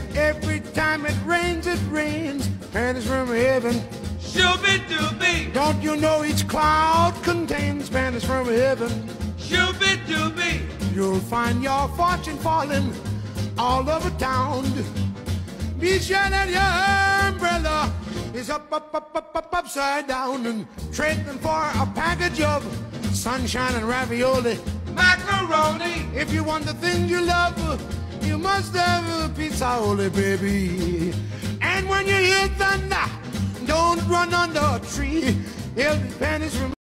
Every time it rains, panties from heaven. Shooby-dooby, Don't you know each cloud contains panties from heaven? shooby-dooby, You'll find your fortune falling all over town. Be sure that your umbrella is up, upside down, and trade them for a package of sunshine and ravioli. macaroni, If you want the things you love, you must have a pizza, baby. And when you hear thunder, don't run under a tree. It'll be panties from